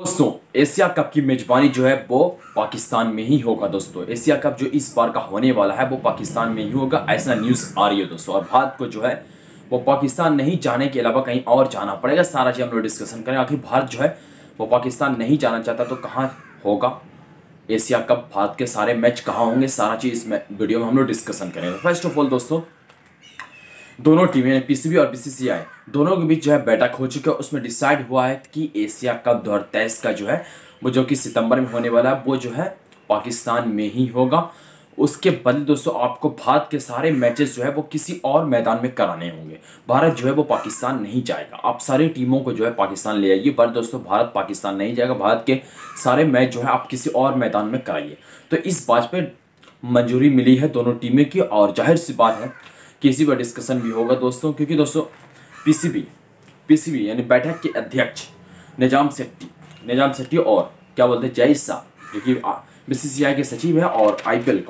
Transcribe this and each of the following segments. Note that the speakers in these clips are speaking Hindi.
दोस्तों एशिया कप की मेजबानी जो है वो पाकिस्तान में ही होगा। दोस्तों एशिया कप जो इस बार का होने वाला है वो पाकिस्तान में ही होगा, ऐसा न्यूज़ आ रही है दोस्तों। और भारत को जो है वो पाकिस्तान नहीं जाने के अलावा कहीं और जाना पड़ेगा। सारा चीज़ हम लोग डिस्कशन करें। आखिर भारत जो है वो पाकिस्तान नहीं जाना चाहता तो कहाँ होगा एशिया कप, भारत के सारे मैच कहाँ होंगे, सारा चीज़ इस वीडियो में हम लोग डिस्कशन करेंगे। फर्स्ट ऑफ ऑल दोस्तों, दोनों टीमें पीसीबी और बीसीसीआई दोनों के बीच जो है बैठक हो चुकी है। उसमें डिसाइड हुआ है कि एशिया कप 2023 का जो है वो जो कि सितंबर में होने वाला है वो जो है पाकिस्तान में ही होगा। उसके बदले दोस्तों आपको भारत के सारे मैचेस जो है वो किसी और मैदान में कराने होंगे। भारत जो है वो पाकिस्तान नहीं जाएगा। आप सारी टीमों को जो है पाकिस्तान ले आइए, पर दोस्तों भारत पाकिस्तान नहीं जाएगा। भारत के सारे मैच जो है आप किसी और मैदान में कराइए। तो इस बात पर मंजूरी मिली है दोनों टीमें की, और जाहिर सी बात है किसी पर डिस्कशन भी होगा दोस्तों, क्योंकि दोस्तों पीसीबी यानी बैठक के अध्यक्ष निजाम सेट्टी और क्या बोलते हैं जयेश शाह जो कि बीसीसीआई के सचिव है, और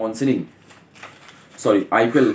आईपीएल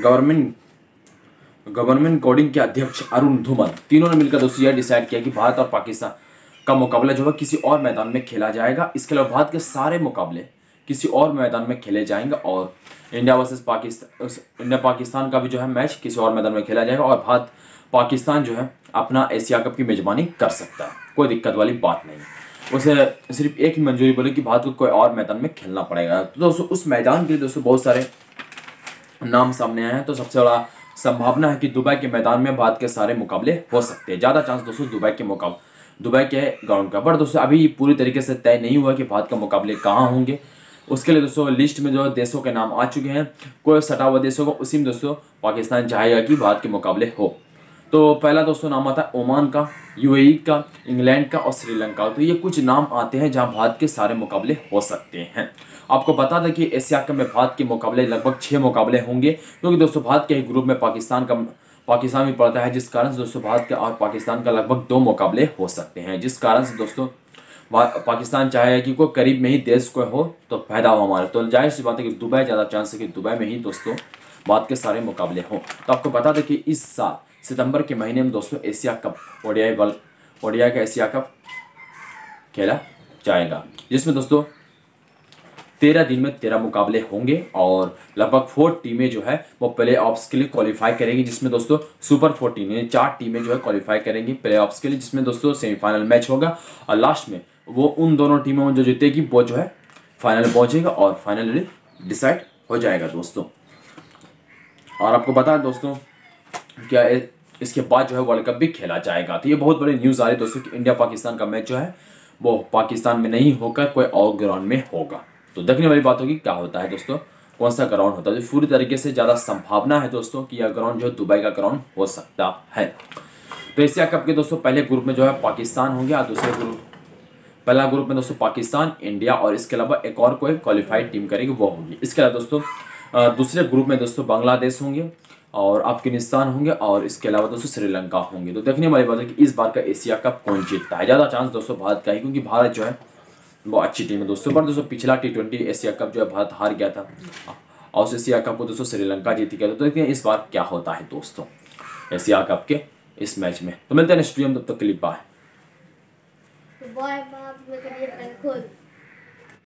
गवर्नमेंट कोडिंग के अध्यक्ष अरुण धूमल, तीनों ने मिलकर दोस्तों यह डिसाइड किया कि भारत और पाकिस्तान का मुकाबला जो है किसी और मैदान में खेला जाएगा। इसके अलावा भारत के सारे मुकाबले किसी और मैदान में खेले जाएंगे, और इंडिया पाकिस्तान का भी जो है मैच किसी और मैदान में खेला जाएगा, और भारत पाकिस्तान जो है अपना एशिया कप की मेजबानी कर सकता है। कोई दिक्कत वाली बात नहीं। उसे सिर्फ एक ही मंजूरी बोले कि भारत को कोई और मैदान में खेलना पड़ेगा। तो दोस्तों उस मैदान के लिए दोस्तों बहुत सारे नाम सामने आए हैं। तो सबसे बड़ा संभावना है कि दुबई के मैदान में भारत के सारे मुकाबले हो सकते हैं। ज़्यादा चांस दोस्तों दुबई के ग्राउंड का। पर दोस्तों अभी पूरी तरीके से तय नहीं हुआ कि भारत के मुकाबले कहाँ होंगे। उसके लिए दोस्तों लिस्ट में जो देशों के नाम आ चुके हैं, कोई सटा हुआ देश होगा उसी में दोस्तों पाकिस्तान चाहेगा कि भारत के मुकाबले हो। तो पहला दोस्तों नाम आता है ओमान का, यूएई का, इंग्लैंड का और श्रीलंका। तो ये कुछ नाम आते हैं जहां भारत के सारे मुकाबले हो सकते हैं। आपको बता दें कि एशिया कप में भारत के मुकाबले लगभग 6 मुकाबले होंगे, क्योंकि दोस्तों भारत के ही ग्रुप में पाकिस्तान भी पड़ता है, जिस कारण से दोस्तों भारत के और पाकिस्तान का लगभग 2 मुकाबले हो सकते हैं। जिस कारण से दोस्तों पाकिस्तान चाहे कि कोई करीब में ही देश को हो तो फायदा हो हमारे। तो जाहिर सी बात है कि दुबई ज़्यादा चांस है कि दुबई में ही दोस्तों भारत के सारे मुकाबले हों। तो आपको बता दें कि इस साल सितंबर के महीने में दोस्तों एशिया कप ओडीआई का एशिया कप खेला जाएगा, जिसमें दोस्तों 13 दिन में 13 मुकाबले होंगे, और लगभग 4 टीमें जो है वो प्ले ऑफ्स के लिए क्वालिफाई करेंगी, जिसमें दोस्तों सुपर 14 यानी 4 टीमें जो है क्वालिफाई करेंगी प्ले ऑफ्स के लिए, जिसमें दोस्तों सेमीफाइनल मैच होगा, और लास्ट में वो उन दोनों टीमों में जो जीतेगी वो जो है फाइनल पहुंचेगा और फाइनली डिसाइड हो जाएगा दोस्तों। और आपको बता दें दोस्तों क्या इसके बाद जो है वर्ल्ड कप भी खेला जाएगा। तो ये बहुत बड़ी न्यूज़ आ रही है दोस्तों कि इंडिया पाकिस्तान का मैच जो है वो पाकिस्तान में नहीं होकर कोई और ग्राउंड में होगा। तो देखने वाली बात होगी क्या होता है दोस्तों, कौन सा ग्राउंड होता है। तो पूरी तरीके से ज़्यादा संभावना है दोस्तों कि यह ग्राउंड जो है दुबई का ग्राउंड हो सकता है। तो एशिया कप के दोस्तों पहले ग्रुप में जो है पाकिस्तान होंगे, और पहला ग्रुप में दोस्तों पाकिस्तान, इंडिया और इसके अलावा एक और कोई क्वालिफाइड टीम करेगी वो होगी। इसके अलावा दोस्तों दूसरे ग्रुप में दोस्तों बांग्लादेश होंगे और अफगानिस्तान होंगे, और इसके अलावा दोस्तों श्रीलंका होंगे। तो देखने वाली बात है कि इस बार का एशिया कप कौन जीतता है। ज़्यादा चांस दोस्तों भारत का ही, क्योंकि भारत जो है वो अच्छी टीम है दोस्तों। पर दोस्तों पिछला T20 एशिया कप जो है भारत हार गया था, और उस एशिया कप को दोस्तों श्रीलंका जीत गया था। तो देखते हैं इस बार क्या होता है दोस्तों एशिया कप के इस मैच में। तो मिलते हैं नेक्स्ट वीडियो में, तब तक के लिए बाय।